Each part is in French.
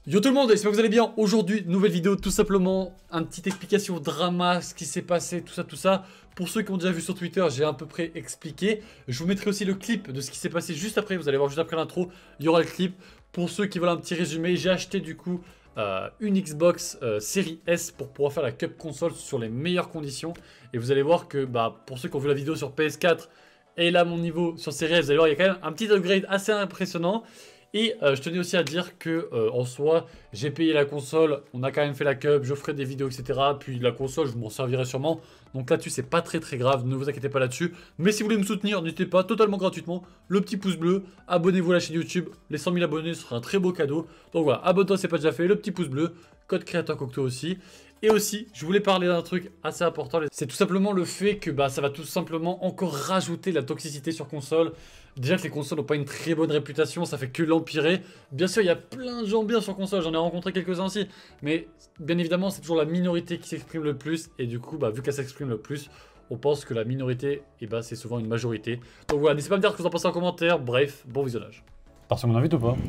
Yo tout le monde, j'espère que vous allez bien. Aujourd'hui, nouvelle vidéo, tout simplement, une petite explication drama, ce qui s'est passé, tout ça. Pour ceux qui ont déjà vu sur Twitter, j'ai à peu près expliqué. Je vous mettrai aussi le clip de ce qui s'est passé juste après, vous allez voir juste après l'intro, il y aura le clip. Pour ceux qui veulent un petit résumé, j'ai acheté du coup une Xbox Series S pour pouvoir faire la Cup console sur les meilleures conditions. Et vous allez voir que pour ceux qui ont vu la vidéo sur PS4 et là mon niveau sur Series S, vous allez voir, il y a quand même un petit upgrade assez impressionnant. Et je tenais aussi à dire que en soi, j'ai payé la console, on a quand même fait la cup, je ferai des vidéos, etc. Puis la console, je m'en servirai sûrement. Donc là-dessus, c'est pas très grave, ne vous inquiétez pas là-dessus. Mais si vous voulez me soutenir, n'hésitez pas, totalement gratuitement, le petit pouce bleu, abonnez-vous à la chaîne YouTube, les 100 000 abonnés, ce sera un très beau cadeau. Donc voilà, abonne-toi si c'est pas déjà fait, le petit pouce bleu, code créateur Cocteau aussi. Et aussi, je voulais parler d'un truc assez important, c'est tout simplement le fait que ça va tout simplement encore rajouter la toxicité sur console. Déjà que les consoles n'ont pas une très bonne réputation, ça fait que l'empirer. Bien sûr, il y a plein de gens bien sur console, j'en ai rencontré quelques-uns aussi. Mais bien évidemment, c'est toujours la minorité qui s'exprime le plus. Et du coup, vu qu'elle s'exprime le plus, on pense que la minorité, c'est souvent une majorité. Donc voilà, n'hésitez pas à me dire ce que vous en pensez en commentaire. Bref, bon visionnage. Parce qu'on invite ou pas?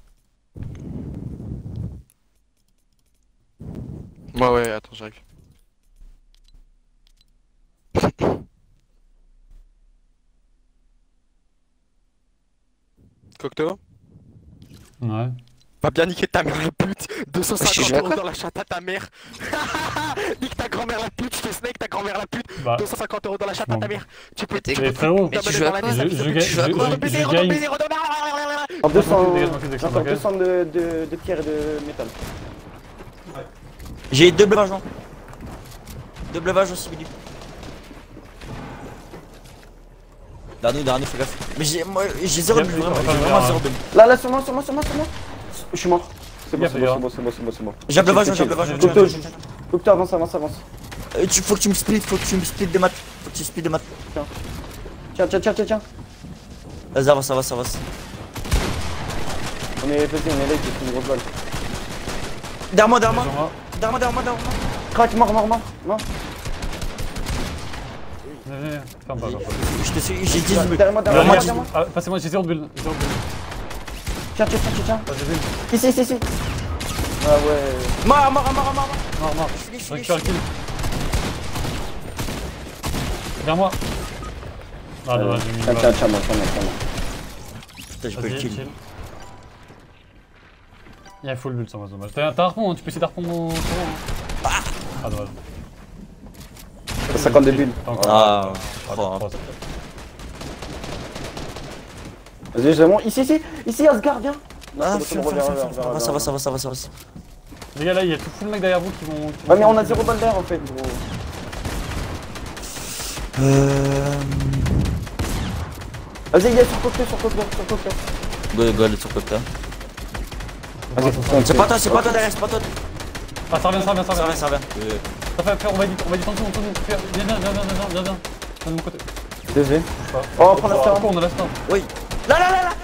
Ouais, attends, j'arrive. Cocteau? Ouais. Va bien niquer ta mère la pute. 250 joué € dans la chatte à ta mère. Nique ta grand-mère la pute, je te snake ta grand-mère la pute. 250 € dans la chatte à ta mère. Tu peux te frérot, mais tu joues à quoi? je gagne. En 200, encore 200 de pierre et de métal. J'ai deux bleuvages. Deux bleuvages aussi, Billy. Derrière nous, fais gaffe. Mais j'ai zéro bulle, vraiment, j'ai vraiment zéro bulle. Là, sur moi. Je suis mort. C'est bon. J'ai un bleuvage. Cocteau, avance. Faut que tu me split des maths. Tiens. Vas-y, avance. On est là, il fait une grosse balle. Derrière moi. Crac, mort. Ferme pas. Je te suis, j'ai 10 bulles. Derrière moi. Passez-moi, j'ai 0 bulle. Tiens. Ici. Ah ouais. Mort. Mort. Je récupère le kill. Vers moi. Ah dommage, j'ai mis une balle. Tiens, moi. Putain, j'ai pas le kill. Il y a full bulle, ça va, dommage. T'as un harpon, tu peux essayer d'harpon au Ah dommage. 50 de bulles. Ah, Vas-y, je monte. Ici, Asgard, viens. ça va. Les gars, là, il y a tout full mec derrière vous qui vont. Ouais, mais on a 0 balle d'air en fait, gros. Vas-y, il est sur Cocteau. Go, allez sur Cocteau. Vas-y, C'est pas toi derrière, c'est pas toi. Ah, ça revient. Ça revient. On va être en dessous. Viens. Viens de mon côté. Désolé. Oh, prends la star. On a la star. Oui. Là.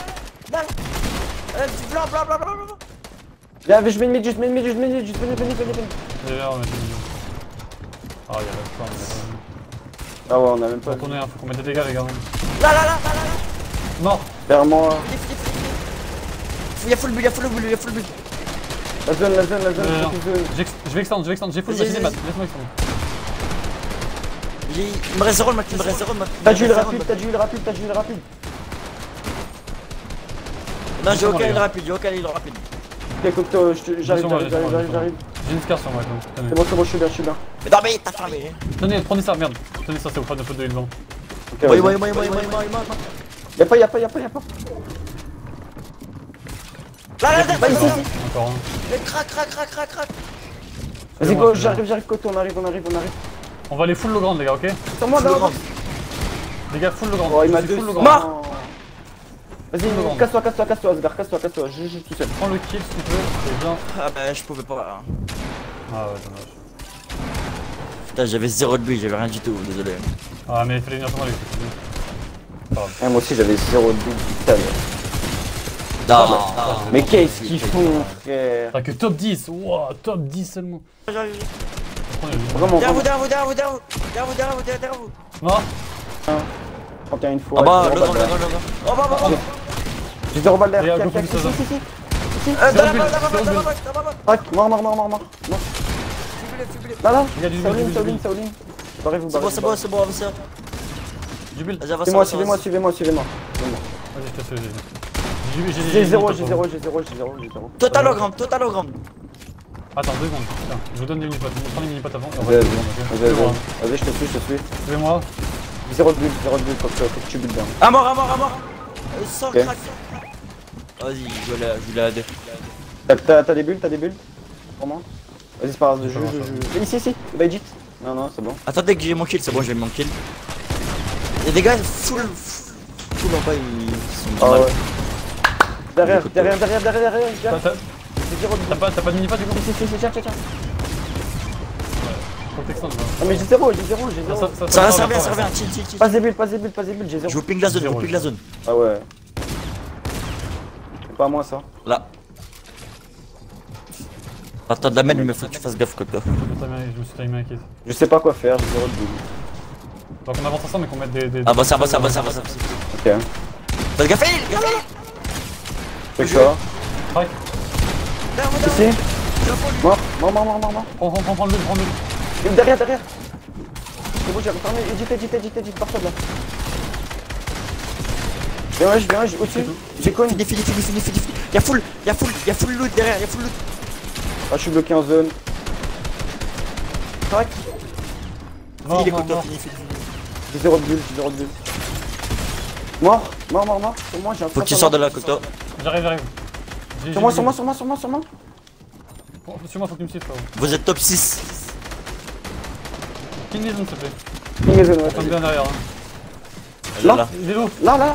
Blanc. Viens, je mets une juste venez. Ah, il y a la star. Ah ouais, on a même pas. Faut qu'on mette des dégâts, les gars. Là. Mort. Derrière moi. Il y a full bulle. La zone. Je vais extendre, j'ai full Vas-y, machine mat. Laisse-moi extendre. Il me reste 0 de mat. T'as du heal rapide. Non, j'ai aucun heal rapide. Ok, Cocteau, j'arrive. J'ai une scar sur moi, C'est bon, je suis bien. Mais non, mais t'as fermé. Tenez, prenez ça, merde. Tenez ça, c'est au fan de faute de heal devant. Ok, Moi. Y'a pas. Là. Ici. Encore un. Mais crac. Vas-y, go, j'arrive, Cocteau, on arrive. On va aller full low ground, les gars, ok? Sur moi, là. Les gars, full low ground. Oh, il m'a full deux. low ground. Mort. Vas-y, casse-toi, Asgard, casse-toi. Je suis tout seul. Prends le kill si tu veux, c'est bien. Ah bah je pouvais pas. Ah ouais, dommage. Putain, j'avais 0 de bulle, j'avais rien du tout, désolé. Ah, mais il fallait venir sur moi, les gars. Moi aussi, j'avais 0 de bulle, putain. Non. Mais qu'est-ce qu'ils font, frère? T'as que top 10, wow, top 10 seulement. Vraiment, Derrière vous. Mort. 31 fois. Ah bah, le grand. Oh bah. J'ai 0 balles d'air. Regarde, Tiens, go, focus, ici. ici. Mort. Là. Saoline. Barrez-vous. C'est bon, avancez. Jubil. Suivez-moi. Vas-y, je te suis. J'ai 0. Totalogramme. Attends, 2 secondes. Putain, je vous donne des mini-potes. On prend les mini-potes avant. Vas-y, je te suis. Suivez-moi. 0 de bulle, faut que tu bulles bien. À mort. Sors, crack. Vas-y, je voulais la 2. T'as des bulles Pour moi. Vas-y, c'est pas grave, je. Ici, Vegit. Non, c'est bon. Attendez que j'ai mon kill, c'est bon, j'ai mon kill. Y'a des gars full en bas, ils sont Ah mal. ouais. Derrière. T'as pas de mini-potes du coup? Si, tiens. Faut que t'extendes. Ah mais j'ai 0. Ça revient, chill. Pas des bulles, j'ai 0. Je vous ping la zone, Ah ouais. C'est pas à moi ça. Là. Attends, de la mène, mais faut que tu fasses gaffe, Coco. Je me suis timé un kit. Je sais pas quoi faire, j'ai 0 de bulles. Donc on avance ensemble mais qu'on mette des... Avance. Ok. Fais gaffe, Fais ça. Crac. Ici. Mort. Prends le but. Derrière. C'est bon, j'ai refermé. Edit, partout là. Viens, au-dessus. J'ai connu. Fini. Y'a full loot derrière, Ah, je suis bloqué en zone. Crac. Fini les couteaux, fini. J'ai 0 de bulle. Mort. Sur moi, j'ai un. Faut que tu sors de là, Coco. J'arrive. Sur moi. Suis-moi, faut que tu me suives, frérot. Vous êtes top 6. King les zones, s'il te plaît. Ping les zones, ouais. On bien derrière. Là. Vélo. Là.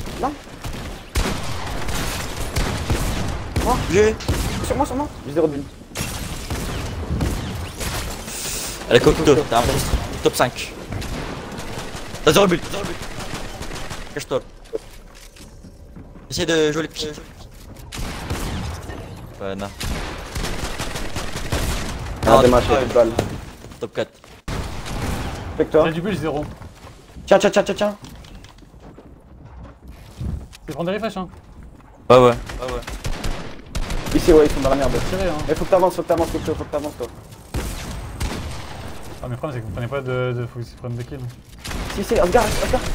J'ai. Sur moi. J'ai 0 de bulle. Allez, Coco, t'as un top 5. T'as 0 but. Cache-toi. Essaye de jouer les petits. Ouais, non. Ah, dommage, j'ai de balles. Top 4. Fais que toi. J'ai du bulle, 0. Tiens. Tu prends des refresh, hein. Ouais. Ici, ouais, ils sont dans la merde. Tirez, hein. Mais faut que t'avances, toi. Ah, mais le problème, c'est que vous prenez pas de. Faut qu'ils prennent des kills. Si, Asgard.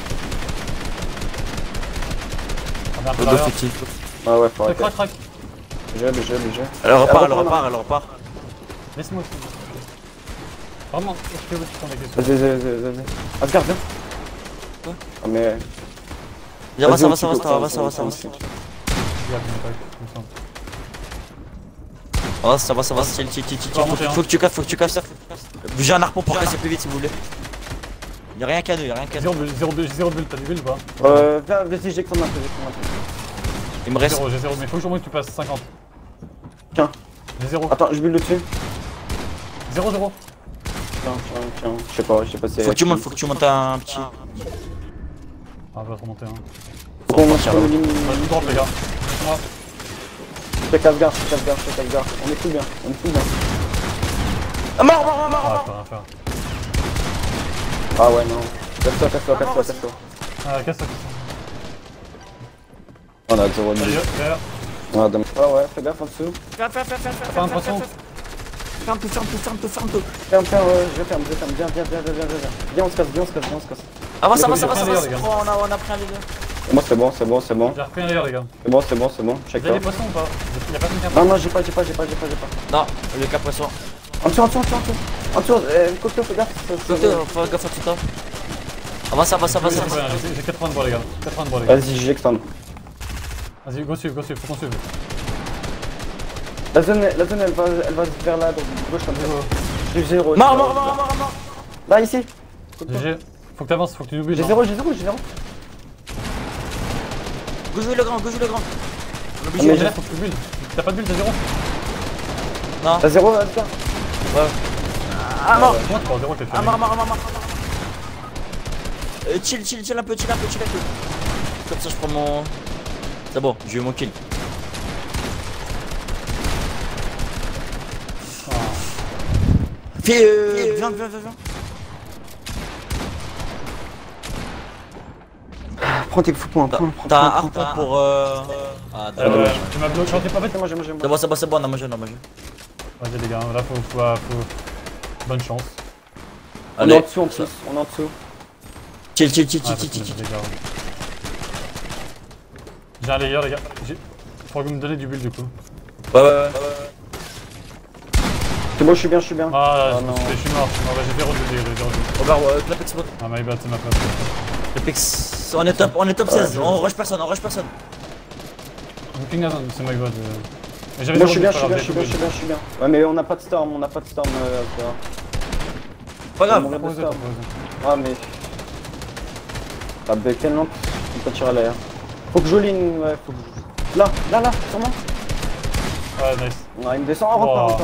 Ah, merde, derrière. Ah ouais, faut arrêter. Crac. J'ai. Elle repart. Laisse-moi aussi. Vraiment, je fais où tu prends des questions. Vas-y. Asgard, viens. Quoi? Ah mais... Avance. Regarde, il me semble. Avance, chill. Faut que tu casses ça. J'ai un harpon pour casser plus vite si vous voulez. Y'a rien qu'à nous, 0 bulle, t'as du bulle ou pas? Vas-y, j'ai un peu. Il me reste. J'ai 0, mais faut que au moins que tu passes 50. Tiens. J'ai 0. Attends, je bulle dessus. 0. Tiens, je sais pas si... Faut que tu montes un petit... Ah, va te remonter, hein. Faut qu'on monte sur le ligne. Vas-y, drop, les gars. Moi. Check Asgard. On est tout bien. Ah, mort. Ah, je peux rien faire. Ah ouais, non. Casse-toi. Ah, casse-toi. On a 0 de bulle. Derrière. Ouais, fais gaffe en dessous. Fais. Pas l'impression. Ferme tout. Ferme, je ferme. Viens, on se casse. Avance. les gars. On a pris un des deux. C'est bon. J'ai repris un derrière, les gars. C'est bon. Check Vous avez toi. des poissons ou pas? Y'a personne qui a Non, j'ai pas. Non, le cap poisson. En dessous. Coco, fais gaffe. Coco, faut gaffe à tout ça. Avance. J'ai 80 de bois, les gars. Vas-y, j'extende. Vas-y, go suivre, faut qu'on suive. La zone elle va vers la gauche comme ça. J'ai 0. Mort. Là, ici. GG. Faut que t'avances, faut que tu n'oublies. J'ai 0. Go jouer le grand. Obligé, faut que tu builds. T'as pas de build, t'as 0. Non. T'as 0, Asgard. Ouais. Ah, mort. Moi, tu prends 0, t'es fait. Ah, mort. Chill un peu. Comme ça, je prends mon... C'est bon, j'ai eu mon kill. Viens. Prends tes fous points. T'as un harpon pour Ah, dommage. Tu m'as bloqué, t'es pas fait. C'est moi, j'ai moi. C'est bon, on a mangé, on a mangé. Vas-y les gars, là faut... Bonne chance. On est Allez, en dessous en plus, on est en dessous. chill. J'ai un layer les gars. Faut que vous me donnez du build du coup. Ouais. C'est bon, je suis bien. Ah, non. je suis mort, j'ai zéro build. Regarde, Clapex spot. Ah my bad, c'est ma faute. Clapex, on est top 16, on rush personne. Ping Nazan, c'est my bad. Moi je suis bien. Ouais mais on n'a pas de storm, Pas grave. On storm. Ah mais... Ah bah quelle lampe, on peut tirer à l'air. Faut que je ligne, ouais, faut que je... Là, sur moi. Ouais, nice. Ouais, il me descend, oh, rentre.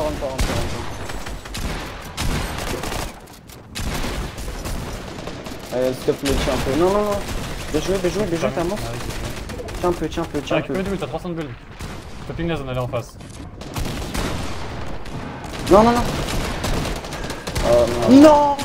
Allez, s'il te plaît, tiens un peu. Non. Bien joué, t'as mort. Tiens un peu. T'as 300 de build. T'as ping Nazan, elle est en face. Non. Non.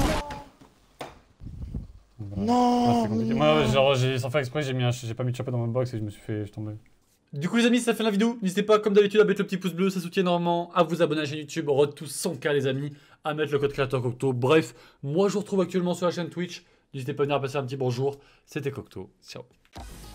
Non, c'est compliqué. Moi, genre, sans faire exprès, j'ai pas mis de chapeau dans mon box et je me suis fait tomber. Du coup les amis, ça fait la vidéo. N'hésitez pas comme d'habitude à mettre le petit pouce bleu, ça soutient énormément. À vous abonner à la chaîne YouTube, Road to 100K les amis. À mettre le code créateur Cocteau. Bref, moi je vous retrouve actuellement sur la chaîne Twitch. N'hésitez pas à venir passer un petit bonjour. C'était Cocteau. Ciao.